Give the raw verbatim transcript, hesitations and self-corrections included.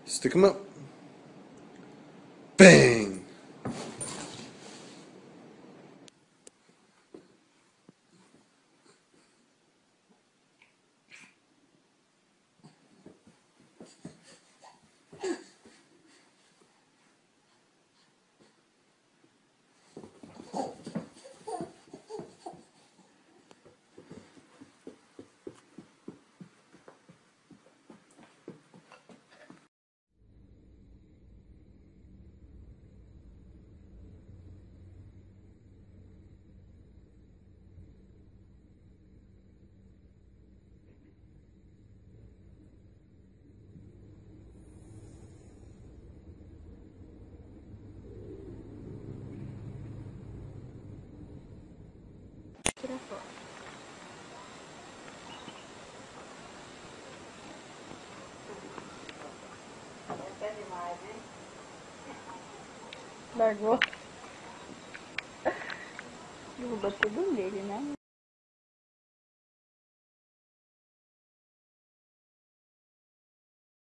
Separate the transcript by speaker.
Speaker 1: Stick them up. Bang!
Speaker 2: Tira foto. É demais, hein? Largou. Derrubou tudo nele, né?